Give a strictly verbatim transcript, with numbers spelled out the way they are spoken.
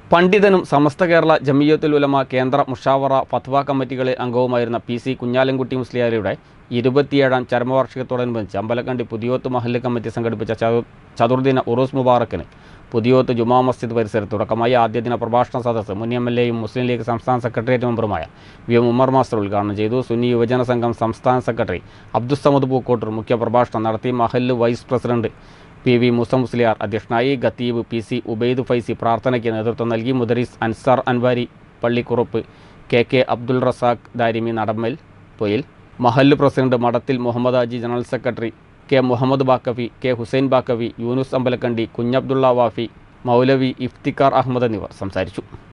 പണ്ഡിതനും സമസ്ത കേരള ജമിയത്തുൽ ഉലമ കേന്ദ്ര മുഷാവറ ഫത്വ കമ്മിറ്റികളിൽ അംഗവുമായിരുന്ന പി സി കുഞ്ഞാലൻകുട്ടി മുസ്ലിയാരുടെ ഇരുപത്തിയേഴാം ചരമവാർഷികത്തോടനുബന്ധിച്ച് അമ്പലക്കണ്ടി പുതിയോത്ത് മഹല്ല് കമ്മിറ്റി സംഘടിപ്പിച്ച ചതുർദിന ഉറൂസ് മുബാറക്കിന് പുതിയോത്ത് ജുമാ മസ്ജിദ് പരിസരത്ത് തുടക്കമായി ആദ്യദിന പ്രഭാഷണ സദസ്സ് മുൻ എം എൽ എയും മുസ്ലിം ലീഗ് സംസ്ഥാന സെക്രട്ടേറിയറ്റ് മെമ്പറുമായ വി എം ഉമ്മർ മാസ്റ്റർ ഉദ്ഘാടനം ചെയ്തു. സുന്നി യുവജന സംഘം സംസ്ഥാന സെക്രട്ടറി അബ്ദുസ്സമദ് പൂക്കോട്ടൂർ മുഖ്യപ്രഭാഷണം നടത്തി. മഹല്ല് vice president P V Musa Musliyar അധ്യക്ഷനായി. ഖത്തീബ് പി സി ഉബൈദ് ഫൈസി പ്രാർത്ഥനയ്ക്ക് നേതൃത്വം നൽകി. മുദരീസ് അൻസാർ അൻവാരി പള്ളിക്കുറുപ്പ്, കെ കെ അബ്ദുൾ റസാഖ് ദാരിമി നടമ്മൽ പൊയിൽ, മഹല്ല് president Madathil Muhammad Haji, general secretary K Muhammad Baqavi, K Hussain Baqavi, Yunus Ambalakkandi, Kunhabdulla Wafy, Maulavi Iftikhar Ahmed എന്നിവർ സംസാരിച്ചു.